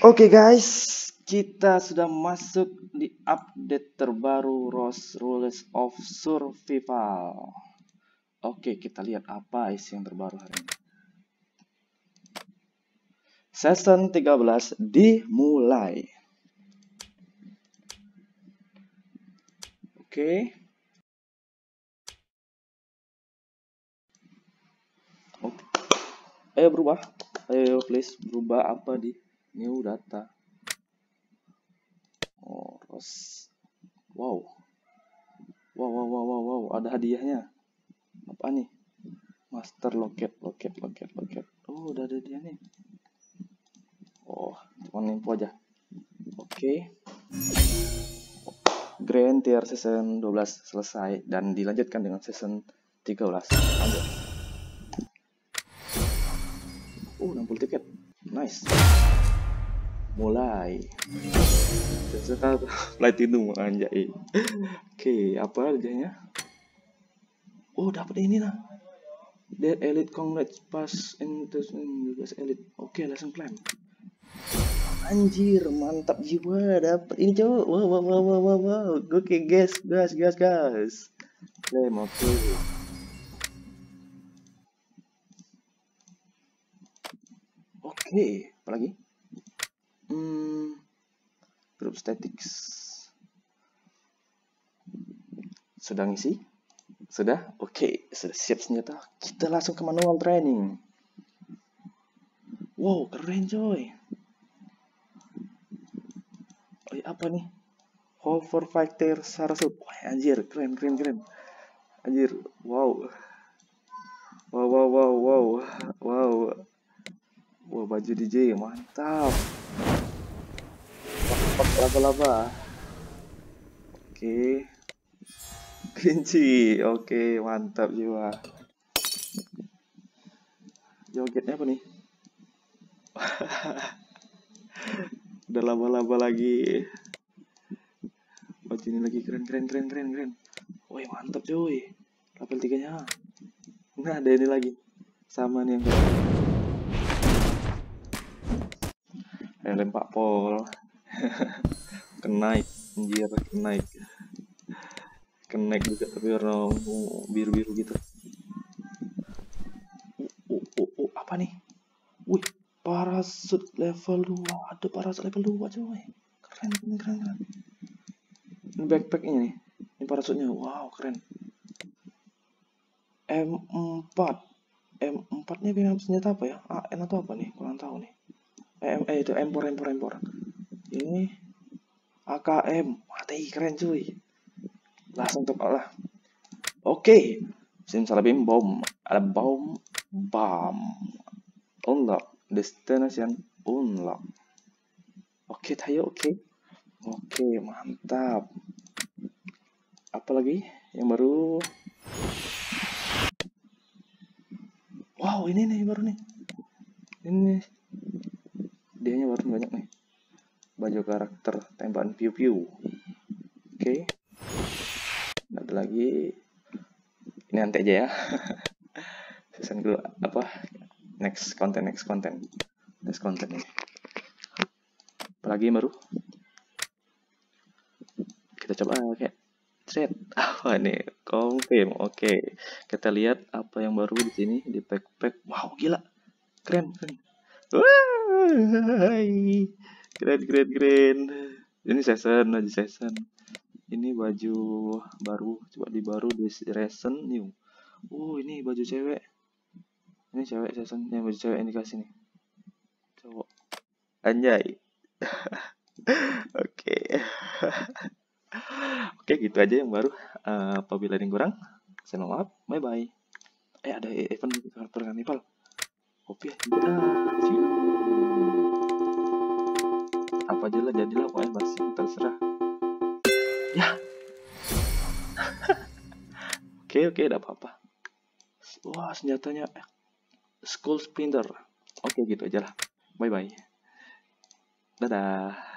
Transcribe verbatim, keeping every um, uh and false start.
Oke guys, kita sudah masuk di update terbaru Rose Rules of Survival. Oke, kita lihat apa isi yang terbaru hari ini. Season tiga belas dimulai. Oke. Oke. Ayo berubah. Ayo please berubah apa di new data. Oh, Rose. Wow. Wow, wow, wow, wow, wow, ada hadiahnya. Apa nih? Master loket, loket, loket, loket. Oh, udah ada dia nih. Oh, cuma info aja. Oke. Grand Tier Season dua belas selesai dan dilanjutkan dengan Season tiga belas. Lanjut. Oh, enam puluh tiket. Nice. Mulai. Sesuatu platinum anjay. Oke, apa hadiahnya? Oh, dapat ini nah. Dead Elite Congrats pass into Elite. Oke, langsung klaim. Anjir, mantap jiwa, dapat ini cowok. Wow, wow, wow, wow, wow, wow. Oke, guys, gas, gas, gas. Klaim, oke. Oke, apa lagi? Hmm, group statics. Sudah ngisi? Sudah? Oke, sudah siap senjata. Kita langsung ke manual training. Wow, keren coy. Oh, apa nih? Hover Fighter Sarasut. Wah, anjir, keren, keren, keren. Anjir, wow. Wow, wow, wow, wow. Wow. Wow, baju D J, mantap. Laba-laba. Oke. Kelinci. Oke, mantap jiwa. Jogetnya apa nih? Udah laba-laba lagi. Baju ini lagi keren, keren, keren, keren, keren. Woi, mantap cuy. Level tiga nya. Nah, ada ini lagi. Sama nih yang kayak. Helm Pak Pol. Kenaik. Anjir, kenaik. Kenaik juga tapi warna biru-biru gitu. Oh, oh, oh, apa nih? Wih, parasut level dua. Ada parasut level dua coy. Keren, keren, keren, keren. Ini backpacknya nih. Ini parasutnya. Wow, keren. M empat. M empat nya senjata apa ya? A N atau apa nih? Kurang tahu nih. Eh, eh itu empor, empor, empor. Ini A K M. Mati, keren cuy. Langsung top lah. Oke. Simsalabim bom. Ada bom. Bam. Unlock. Destination unlock. Oke, tayo, oke. Oke, mantap. Apa lagi yang baru? Wow, ini nih baru nih. Ini nih. Dianya baru banyak nih. Baju karakter tembakan piu-piu. Oke. Ada lagi. Ini nanti aja ya. Season dulu apa? Next konten, next konten. Next konten ini. Apalagi yang baru? Kita coba kayak thread. Apa nih? Confirm. Oke. Kita lihat apa yang baru di sini di pack-pack. Wow, gila. Keren, keren. Wah, keren, keren, keren. Ini season, aja season. Ini baju baru, coba di baru di season new. Oh, ini baju cewek. Ini cewek season, yang baju cewek yang dikasih nih. Cowok. Anjay. Oke. Oke, gitu aja yang baru. Uh, apabila ada yang kurang, saya mohon maaf. Bye bye. Eh, ada event karakter karnival. Kopi ya, kita. Apa aja lah, jadilah pokoknya masih terserah. Ya. Oke, oke, tidak apa-apa. Wah, senjatanya Skull Splinter. Oke, gitu aja lah. Bye bye. Dadah.